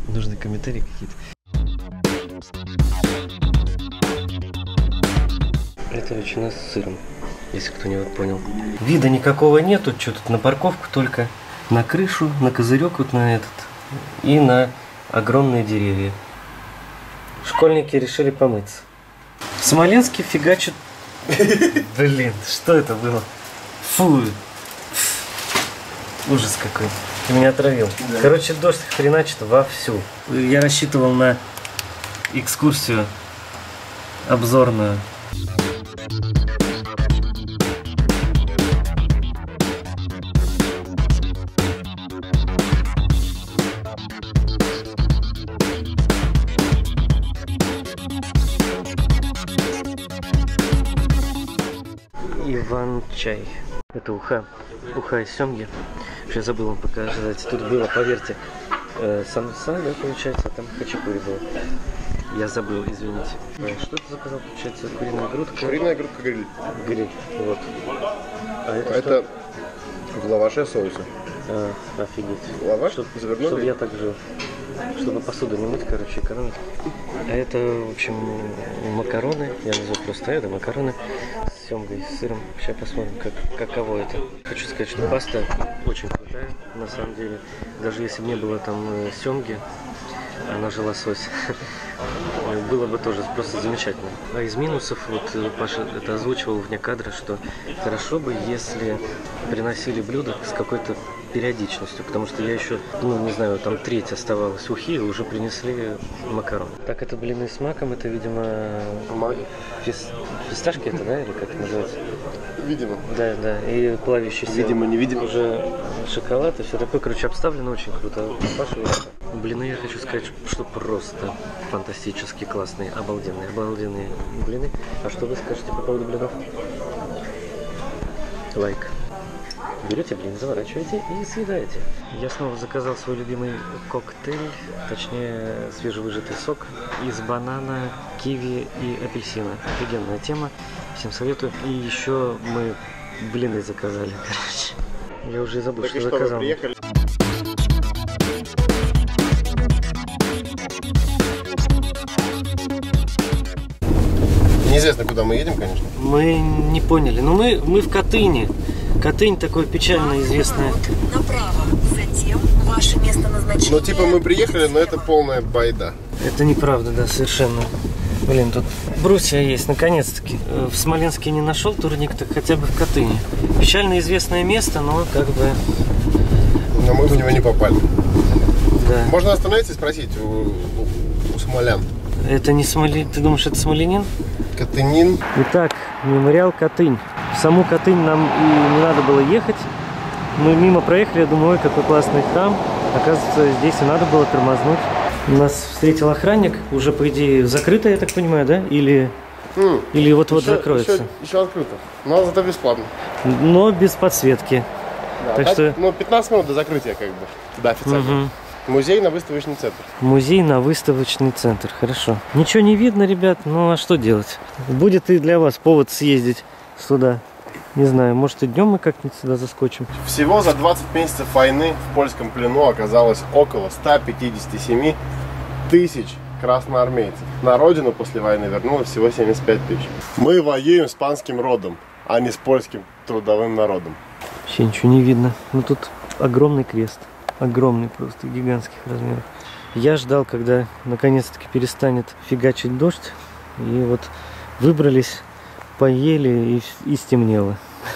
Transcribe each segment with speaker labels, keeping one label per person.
Speaker 1: Нужны комментарии какие-то. Это ветчина с сыром, если кто не вот понял. Вида никакого нету, что тут на парковку только, на крышу, на козырек вот на этот и на огромные деревья. Школьники решили помыться. В Смоленске фигачат... Блин, что это было? Фу! Ужас какой. Ты меня отравил. Да. Короче, дождь хреначит вовсю. Я рассчитывал на экскурсию обзорную. Иван-чай. Это уха. Уха из семги. Сейчас забыл вам показать. Тут было, поверьте, самса, да, получается, там хачапури было. Я забыл, извините. Что ты заказал, получается? Куриная грудка?
Speaker 2: Куриная грудка гриль.
Speaker 1: Гриль, вот. А
Speaker 2: это в лаваше соусе.
Speaker 1: Офигеть.
Speaker 2: Лаваш?
Speaker 1: Чтобы я так жил. Чтобы посуду не мыть, короче, экономить. А это, в общем, макароны. Я назову просто это макароны с семгой, с сыром. Сейчас посмотрим, каково это. Хочу сказать, что паста очень крутая, на самом деле. Даже если бы не было там семги, она же лосось, было бы тоже просто замечательно. А из минусов, вот Паша это озвучивал вне кадра, что хорошо бы, если приносили блюда с какой-то периодичностью, потому что я еще, ну не знаю, там треть оставалась ухи, уже принесли макарон. Так, это блины с маком, это, видимо, фисташки это, да, или как это называется?
Speaker 2: Видимо.
Speaker 1: Да, да, и плавящийся.
Speaker 2: Видимо, невидимо.
Speaker 1: Уже шоколад и все такое, короче, обставлено очень круто. Паша, блины, я хочу сказать, что просто фантастически классные, обалденные блины. А что вы скажете по поводу блинов? Лайк. Берете блин, заворачиваете и съедаете. Я снова заказал свой любимый коктейль, точнее свежевыжатый сок из банана, киви и апельсина. Офигенная тема, всем советую. И еще мы блины заказали, короче. Я уже забыл, так что заказал. Вы приехали?
Speaker 2: Неизвестно, куда мы едем, конечно.
Speaker 1: Мы не поняли, но мы в Катыни. Катынь такое печально известное.
Speaker 3: Направо, затем ваше место назначения.
Speaker 2: Ну типа мы приехали, но это полная байда.
Speaker 1: Это неправда, да, совершенно. Блин, тут брусья есть, наконец-таки. В Смоленске не нашел турник, так хотя бы в Катыни. Печально известное место, но как бы...
Speaker 2: Но мы в него не попали.
Speaker 1: Да.
Speaker 2: Можно остановиться и спросить у смолян.
Speaker 1: Это не Смоли... Ты думаешь, это смолянин?
Speaker 2: Катынин.
Speaker 1: Итак, мемориал Катынь. В саму Катынь нам и не надо было ехать. Мы мимо проехали, я думаю, ой, какой классный храм. Оказывается, здесь и надо было тормознуть. Нас встретил охранник, уже, по идее, закрыто, я так понимаю, да? Или вот-вот закроется?
Speaker 2: Еще открыто, но зато бесплатно.
Speaker 1: Но без подсветки.
Speaker 2: Да,
Speaker 1: так что...
Speaker 2: Ну, 15 минут до закрытия, как бы, да, официально. Угу. Музей на выставочный центр.
Speaker 1: Музей на выставочный центр, хорошо. Ничего не видно, ребят, ну а что делать? Будет и для вас повод съездить сюда. Не знаю, может и днем мы как-нибудь сюда заскочим.
Speaker 2: Всего за 20 месяцев войны в польском плену оказалось около 157 тысяч красноармейцев. На родину после войны вернулось всего 75 тысяч. Мы воюем с панским родом, а не с польским трудовым народом.
Speaker 1: Вообще ничего не видно. Ну тут огромный крест. Огромный, просто гигантских размеров. Я ждал, когда наконец-таки перестанет фигачить дождь. И вот выбрались, поели и стемнело.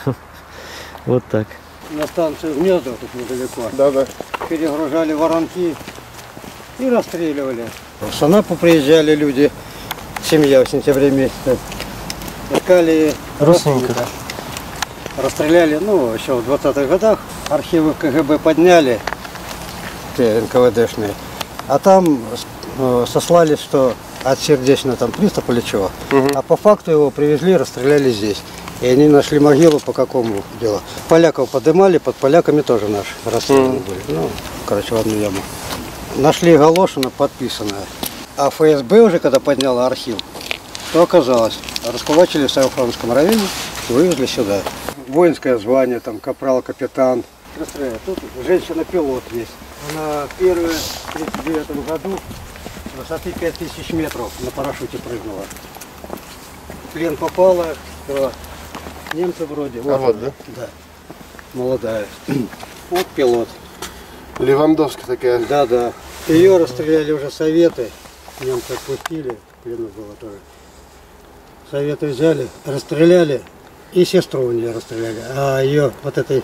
Speaker 1: Вот так.
Speaker 4: На станцию Гнездо тут недалеко.
Speaker 2: Да-да.
Speaker 4: Перегружали воронки и расстреливали. С Анапы приезжали люди, семья в сентябре месяце. Искали родственников. Расстреляли, ну, еще в 20-х годах. Архивы КГБ подняли, те НКВДшные. А там сослались, что от сердечного там приступа или чего. А по факту его привезли, расстреляли здесь. И они нашли могилу по какому делу. Поляков поднимали, под поляками тоже наши расстреляны были. Ну, короче, в одну яму. Нашли Галошина подписанное. А ФСБ уже, когда подняла архив, то оказалось, раскулачили в Сарафанском районе и вывезли сюда. Воинское звание, там, капрал, капитан. расстреляли. Тут женщина-пилот есть. Она первая в 1939 году с высоты 5000 метров на парашюте прыгнула. В плен попала, что немцы вроде.
Speaker 2: Вот, да?
Speaker 4: Да. Молодая. Вот пилот.
Speaker 2: Левандовская такая.
Speaker 4: Да, да. Ее расстреляли уже советы. Немцы отпустили. В плену было тоже. Советы взяли, расстреляли. И сестру у нее расстреляли. А ее вот этой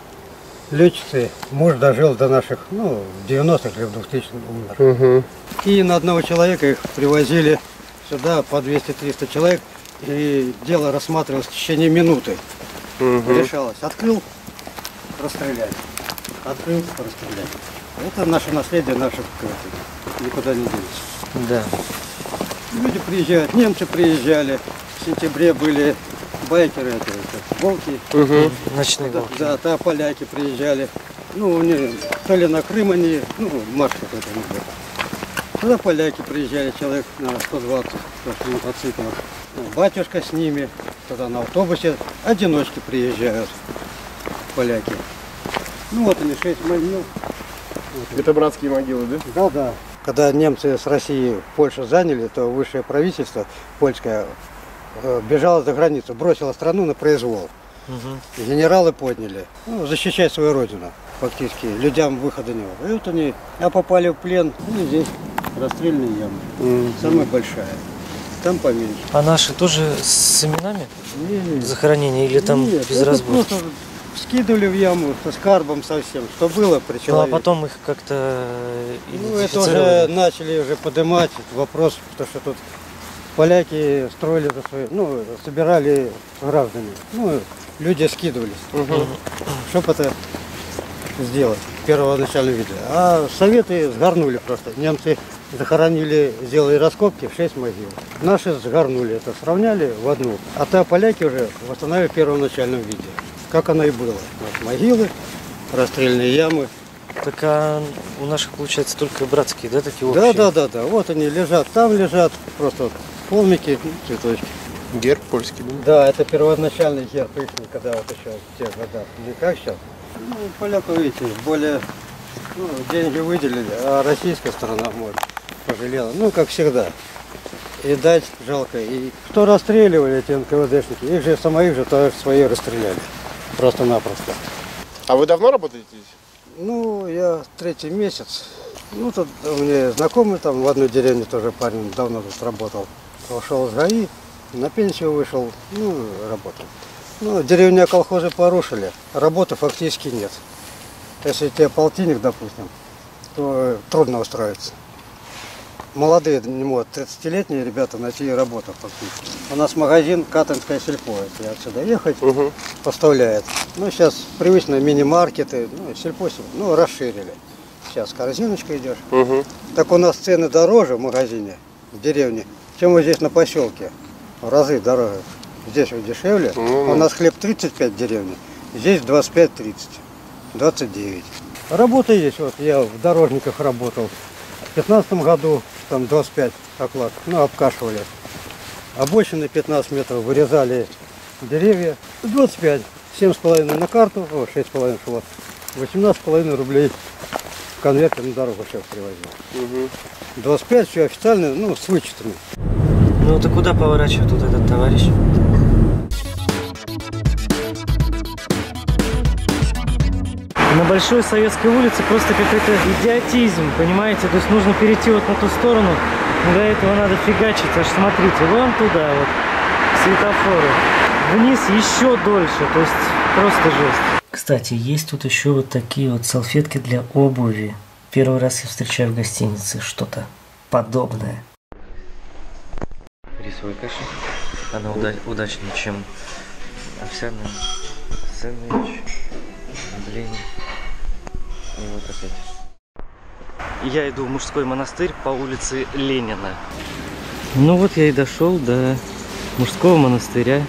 Speaker 4: летчицы муж дожил до наших, ну, в 90-х или в 2000-х умер.
Speaker 2: Угу.
Speaker 4: И на одного человека их привозили сюда по 200-300 человек. И дело рассматривалось в течение минуты.
Speaker 2: Угу.
Speaker 4: Решалось. Открыл, расстрелять. Открыл, расстрелять. Это наше наследие, наше никуда не денется.
Speaker 1: Да.
Speaker 4: Люди приезжают, немцы приезжали. В сентябре были байкеры, волки.
Speaker 2: Угу.
Speaker 1: Ночные волки.
Speaker 4: Да, поляки приезжали. Ну, то ли на Крым они, ну, марш какой-то был. Туда поляки приезжали, человек на 120 на мотоциклах. Батюшка с ними, тогда на автобусе. Одиночки приезжают, поляки. Ну вот они, 6 могил.
Speaker 2: Это братские могилы, да?
Speaker 4: Да, да. Когда немцы с России Польшу заняли, то высшее правительство польское бежало за границу, бросило страну на произвол.
Speaker 1: Угу.
Speaker 4: Генералы подняли, ну, защищать свою родину, фактически, людям выхода не было. И вот они, попали в плен, ну, здесь расстрельные ямы, самая большая, там поменьше.
Speaker 1: А наши тоже с именами
Speaker 4: Не,
Speaker 1: захоронения или там
Speaker 4: нет,
Speaker 1: без
Speaker 4: это
Speaker 1: разбора?
Speaker 4: просто скидывали в яму со скарбом совсем, что было при
Speaker 1: Ну а
Speaker 4: человеке.
Speaker 1: потом их как-то
Speaker 4: Ну, это
Speaker 1: идентифицировали?
Speaker 4: уже начали уже поднимать вопрос, потому что тут поляки строили за свои, ну, собирали граждане, ну, люди скидывались, чтобы это сделать в первоначальном виде. А советы сгорнули просто. Немцы захоронили, сделали раскопки в 6 могил. Наши сгорнули, это сравняли в одну. А поляки уже восстановили в первоначальном виде, как оно и было. Вот могилы, расстрельные ямы.
Speaker 1: Так а у наших, получается, только братские, да, такие
Speaker 4: Да,
Speaker 1: общие?
Speaker 4: да. Вот они лежат, там лежат, просто вот холмики, цветочки.
Speaker 2: Герб польский, да?
Speaker 4: Да, это первоначальный герб их, когда вот еще в тех годах. Не как сейчас. Ну, поляков, видите, более, ну, деньги выделили, а российская сторона, может, пожалела. Ну, как всегда. И дать жалко. И кто расстреливали, эти НКВДшники, их же самих же тоже свои расстреляли. Просто-напросто.
Speaker 2: А вы давно работаете здесь?
Speaker 4: Ну, я 3-й месяц. Ну, тут у меня знакомый там в одной деревне тоже парень давно тут работал. Ушел из ГАИ, на пенсию вышел, ну, работал. Ну, деревня, колхозы порушили, работы фактически нет. Если тебе полтинник, допустим, то трудно устроиться. Молодые не могут, 30-летние ребята найти работу фактически. У нас магазин Катынское сельпо, если отсюда ехать, поставляет. Ну, сейчас привычные мини-маркеты, ну, сельпо, ну, расширили. Сейчас корзиночка идешь. Так у нас цены дороже в магазине, в деревне, чем вот здесь на поселке. В разы дороже. Здесь вот дешевле. У нас хлеб 35 в деревне, здесь 25-30, 29. Работа есть, вот я в дорожниках работал. В 15 году там 25 оклад, ну, обкашивали. Обочины 15 метров, вырезали деревья. 25, 7,5 на карту, 6,5 шло. 18,5 рублей в конверте на дорогу сейчас привозил. 25 все официально, ну, с вычетами.
Speaker 1: Ну ты куда поворачивает вот этот товарищ? На Большой Советской улице просто какой-то идиотизм, понимаете? То есть нужно перейти вот на ту сторону, но для этого надо фигачить. Аж смотрите, вон туда вот, светофоры. Вниз еще дольше, то есть просто жесть. Кстати, есть тут еще вот такие вот салфетки для обуви. Первый раз я встречаю в гостинице что-то подобное. Рисовая каша, она удачнее, чем овсяная. Сэндвич, блин. И вот опять. Я иду в мужской монастырь по улице Ленина. Ну вот я и дошел до мужского монастыря.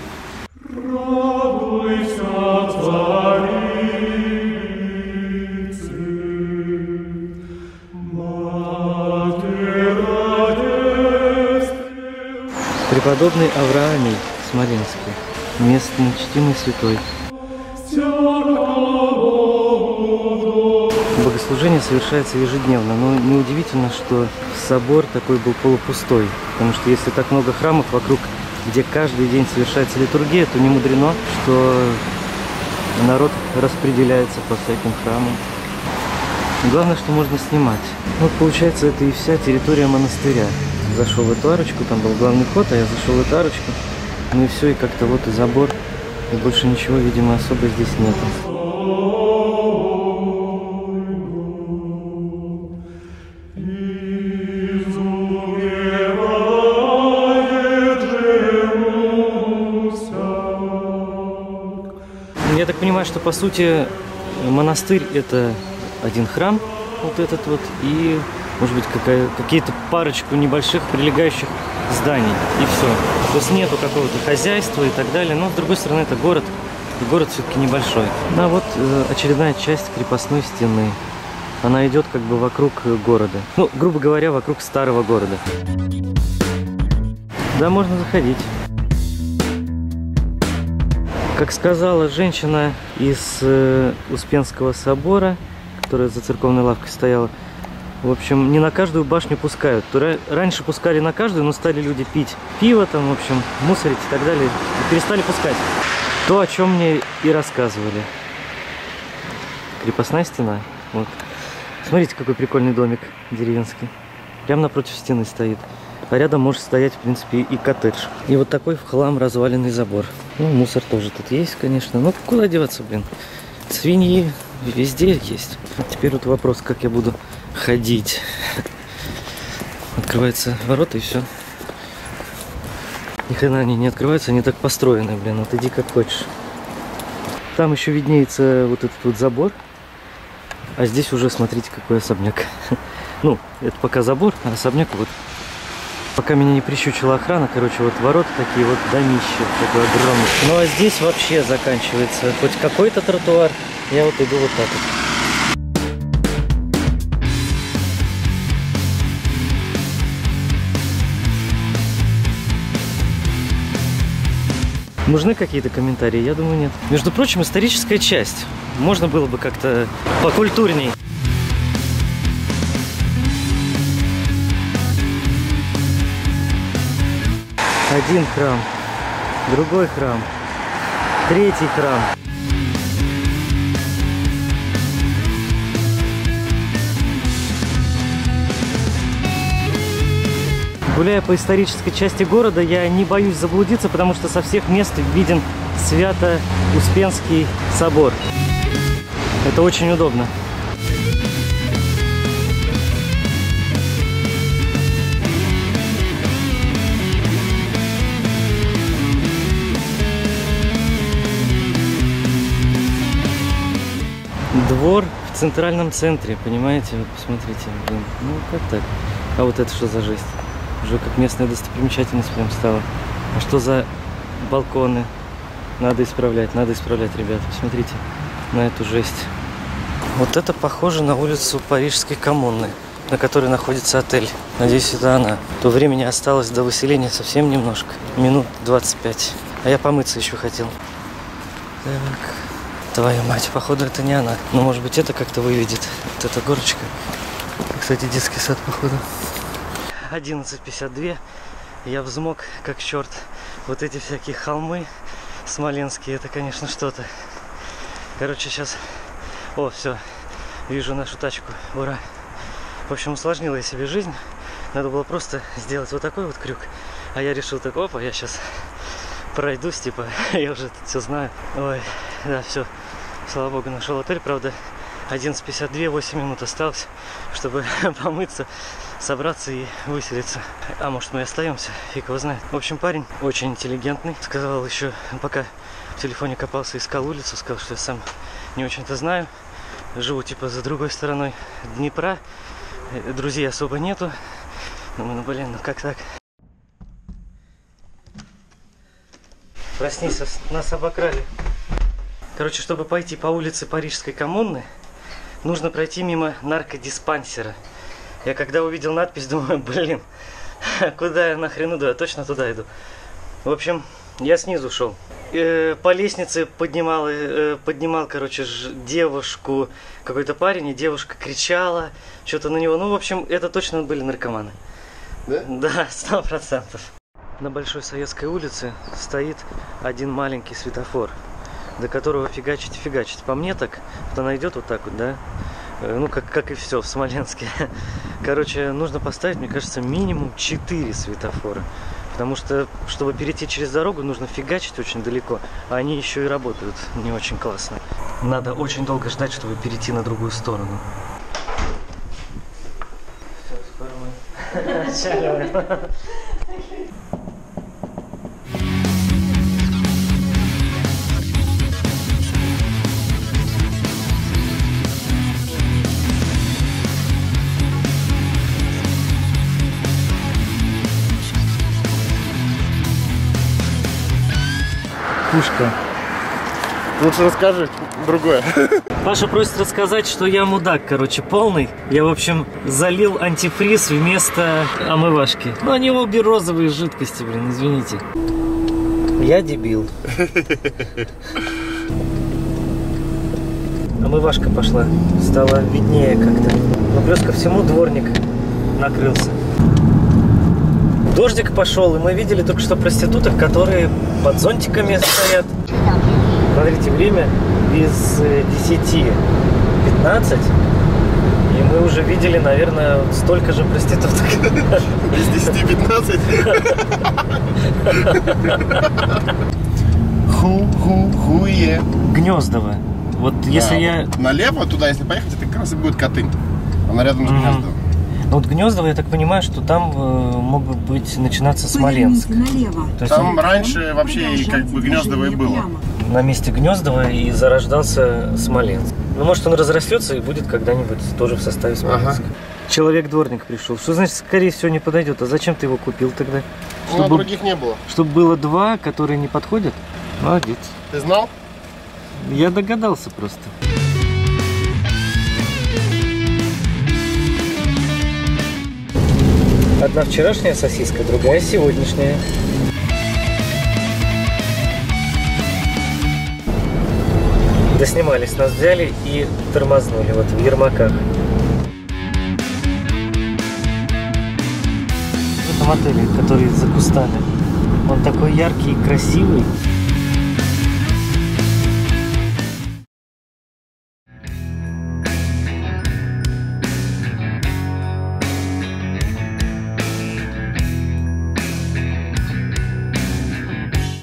Speaker 1: Преподобный Авраамий Смоленский, местный чтимый святой. богослужение совершается ежедневно. Но неудивительно, что собор такой был полупустой. Потому что если так много храмов вокруг, где каждый день совершается литургия, то не мудрено, что народ распределяется по всяким храмам. Главное, что можно снимать. Вот получается, это и вся территория монастыря. Зашел в эту арочку, там был главный вход, а я зашел в эту арочку. Ну и все, и как-то вот и забор. И больше ничего, видимо, особо здесь нет. Я так понимаю, что по сути монастырь это один храм, вот этот вот, и может быть какие-то парочку небольших прилегающих зданий, и все. То есть нету какого-то хозяйства и так далее, но с другой стороны это город, и город все-таки небольшой. А вот очередная часть крепостной стены. Она идет как бы вокруг города, ну, грубо говоря, вокруг старого города. Да, можно заходить. Как сказала женщина из Успенского собора, которая за церковной лавкой стояла, в общем, не на каждую башню пускают. Раньше пускали на каждую, но стали люди пить пиво, там, в общем, мусорить и так далее, и перестали пускать. То, о чем мне и рассказывали. Крепостная стена. Вот. Смотрите, какой прикольный домик деревенский. Прямо напротив стены стоит. А рядом может стоять, в принципе, и коттедж. И вот такой в хлам разваленный забор. Ну, мусор тоже тут есть, конечно. Но куда деваться, блин? Свиньи везде есть. Теперь вот вопрос, как я буду ходить. Открываются ворота и все. Ни хрена они не открываются, они так построены, блин. Вот иди как хочешь. Там еще виднеется вот этот вот забор. А здесь уже, смотрите, какой особняк. Ну, это пока забор, а особняк вот. Пока меня не прищучила охрана, короче, вот ворота такие, вот домище такой огромный. Ну а здесь вообще заканчивается хоть какой-то тротуар. Я вот иду вот так вот. Нужны какие-то комментарии? Я думаю, нет. Между прочим, историческая часть. Можно было бы как-то покультурней. Один храм, другой храм, третий храм. Гуляя по исторической части города, я не боюсь заблудиться, потому что со всех мест виден Свято-Успенский собор. Это очень удобно. Двор в центральном центре, понимаете? Вот посмотрите, блин. Ну как так? А вот это что за жесть? Уже как местная достопримечательность прям стала. А что за балконы? Надо исправлять, ребята. Посмотрите на эту жесть. Вот это похоже на улицу Парижской коммуны, на которой находится отель. Надеюсь, это она. То времени осталось до выселения совсем немножко. Минут 25. А я помыться еще хотел. Так. Твою мать, походу это не она. Но может быть это как-то выведет. Вот эта горочка. Кстати, детский сад, походу. 11:52. Я взмок как черт. Вот эти всякие холмы смоленские, это, конечно, что-то. Короче, сейчас... О, все. Вижу нашу тачку. Ура. В общем, усложнила я себе жизнь. Надо было просто сделать вот такой вот крюк. А я решил так, опа, я сейчас пройдусь, типа, я уже тут все знаю. Ой, да, все. Слава богу, нашел отель. Правда, 11:52, 8 минут осталось, чтобы помыться, собраться и выселиться. А может, мы и остаемся, фиг его знает. В общем, парень очень интеллигентный. Сказал еще, пока в телефоне копался, искал улицу, сказал, что я сам не очень-то знаю. Живу типа за другой стороной Днепра. Друзей особо нету. Думаю, ну блин, ну как так? Проснись, нас обокрали. Короче, чтобы пойти по улице Парижской коммуны, нужно пройти мимо наркодиспансера. Я когда увидел надпись, думаю, блин, куда я нахрен иду? Я точно туда иду. В общем, я снизу шел. по лестнице поднимал, короче, девушку, какой-то парень, и девушка кричала, что-то на него. Ну, в общем, это точно были наркоманы.
Speaker 2: Да?
Speaker 1: Да, 100%. На Большой Советской улице стоит один маленький светофор, до которого фигачить и фигачить. По мне так, вот она идет вот так вот, да? Ну, как и все в Смоленске. Короче, нужно поставить, мне кажется, минимум 4 светофора. Потому что, чтобы перейти через дорогу, нужно фигачить очень далеко. А они еще и работают не очень классно. Надо очень долго ждать, чтобы перейти на другую сторону. Все, скоро мы начали. Пушка.
Speaker 2: Лучше расскажи другое.
Speaker 1: Паша просит рассказать, что я мудак, короче, полный. Я, в общем, залил антифриз вместо омывашки. Ну, они обе розовые жидкости, блин, извините. Я дебил. Омывашка пошла. Стало виднее как-то. Но плюс ко всему дворник накрылся. Дождик пошел, и мы видели только что проституток, которые под зонтиками стоят. Смотрите, время без 10:15, и мы уже видели, наверное, столько же проституток.
Speaker 2: Без 10-15. Хуе.
Speaker 1: Гнездово. Вот если я...
Speaker 2: Налево туда, если поехать, это как раз и будет Катынь. Она рядом с Гнездовым.
Speaker 1: Вот Гнездово, я так понимаю, что там мог бы быть начинаться Смоленск.
Speaker 3: Налево.
Speaker 1: То есть
Speaker 2: Там раньше вообще как бы Гнездово и было.
Speaker 1: на месте Гнездова и зарождался Смоленск. Ну, может, он разрастется и будет когда-нибудь тоже в составе Смоленска. Ага. Человек-дворник пришел. Что значит, скорее всего, не подойдет? А зачем ты его купил тогда?
Speaker 2: Чтобы других не было.
Speaker 1: Чтобы было два, которые не подходят? Молодец.
Speaker 2: Ты знал?
Speaker 1: Я догадался просто. Одна вчерашняя сосиска, другая сегодняшняя. Доснимались, нас взяли и тормознули вот в Ермаках. В этом отеле, который за кустами. Он такой яркий и красивый.